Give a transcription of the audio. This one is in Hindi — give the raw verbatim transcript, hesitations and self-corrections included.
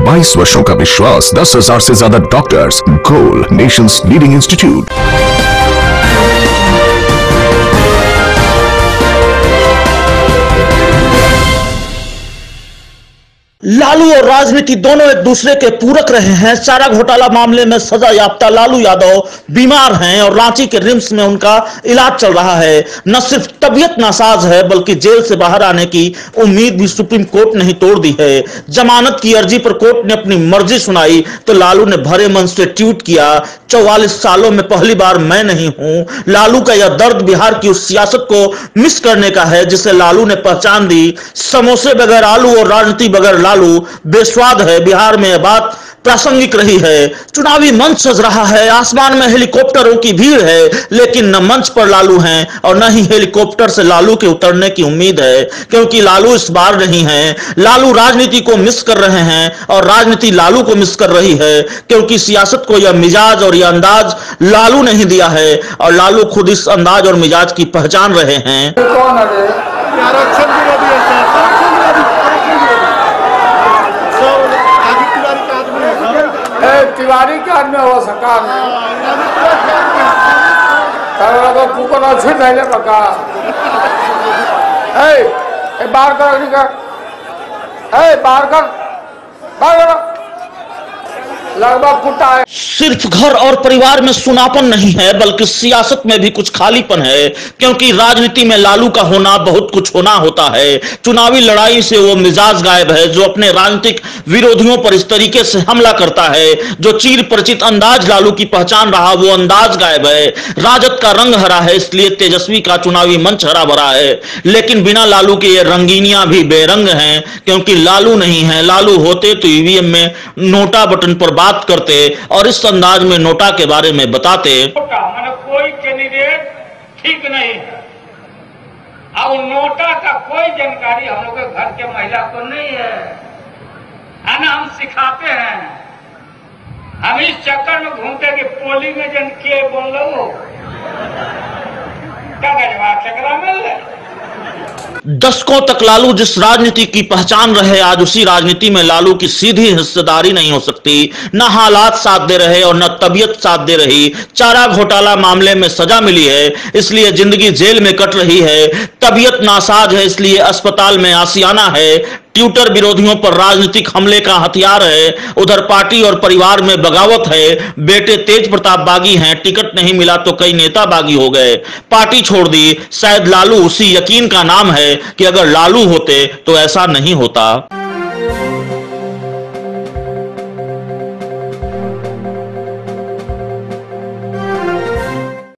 बाईस वर्षों का विश्वास, दस हजार से ज्यादा डॉक्टर्स, गोल नेशंस लीडिंग इंस्टीट्यूट। लालू और राजनीति दोनों एक दूसरे के पूरक रहे हैं। चारा घोटाला मामले में सजा याफ्ता लालू यादव बीमार हैं और रांची के रिम्स में उनका इलाज चल रहा है। न सिर्फ तबीयत नासाज है बल्कि जेल से बाहर आने की उम्मीद भी सुप्रीम कोर्ट ने ही तोड़ दी है। जमानत की अर्जी पर कोर्ट ने अपनी मर्जी सुनाई तो लालू ने भरे मन से ट्वीट किया, चौवालीस सालों में पहली बार मैं नहीं हूं। लालू का यह दर्द बिहार की उस सियासत को मिस करने का है जिसे लालू ने पहचान दी। समोसे बगैर आलू और राजनीति बगैर लालू बेस्वाद है। बिहार में यह बात प्रासंगिक रही है। चुनावी मंच सज रहा है, आसमान में हेलीकॉप्टरों की भीड़ है, लेकिन न मंच पर लालू हैं और न ही हेलीकॉप्टर से लालू के उतरने की उम्मीद है, क्योंकि लालू इस बार नहीं है। लालू राजनीति को मिस कर रहे हैं और राजनीति लालू को मिस कर रही है, क्योंकि सियासत को यह मिजाज और यह अंदाज लालू नहीं दिया है और लालू खुद इस अंदाज और मिजाज की पहचान रहे हैं। तिवारी के आदमी हो सरकार कुकर अच्छे नहीं बका ए बाहर कर ए बाहर कर बाहर लगभग कुत्ता है। सिर्फ घर और परिवार में सुनापन नहीं है बल्कि सियासत में भी कुछ खालीपन है, क्योंकि राजनीति में लालू का होना बहुत कुछ होना होता है। चुनावी लड़ाई से वो मिजाज गायब है जो अपने राजनीतिक विरोधियों पर इस तरीके से हमला करता है। जो चीर परिचित अंदाज लालू की पहचान रहा वो अंदाज गायब है। राजद का रंग हरा है, इसलिए तेजस्वी का चुनावी मंच हरा भरा है, लेकिन बिना लालू के ये रंगीनियां भी बेरंग हैं, क्योंकि लालू नहीं है। लालू होते तो ईवीएम में नोटा बटन पर बात करते और इस अंदाज में नोटा के बारे में बताते। मैंने कोई कैंडिडेट ठीक नहीं है और नोटा का कोई जानकारी हम लोग के घर के महिला को नहीं है, है ना। हम सिखाते हैं, हम इस चक्कर में घूमते कि पोलिंग एजेंट के बोल लो क्या जवाब चक्रा मिल रहे। दशकों तक लालू जिस राजनीति की पहचान रहे, आज उसी राजनीति में लालू की सीधी हिस्सेदारी नहीं हो सकती। न हालात साथ दे रहे और न तबीयत साथ दे रही। चारा घोटाला मामले में सजा मिली है, इसलिए जिंदगी जेल में कट रही है। तबीयत नासाज है, इसलिए अस्पताल में आशियाना है। ट्विटर विरोधियों पर राजनीतिक हमले का हथियार है। उधर पार्टी और परिवार में बगावत है। बेटे तेज प्रताप बागी हैं, टिकट नहीं मिला तो कई नेता बागी हो गए, पार्टी छोड़ दी। शायद लालू उसी यकीन का नाम है कि अगर लालू होते तो ऐसा नहीं होता।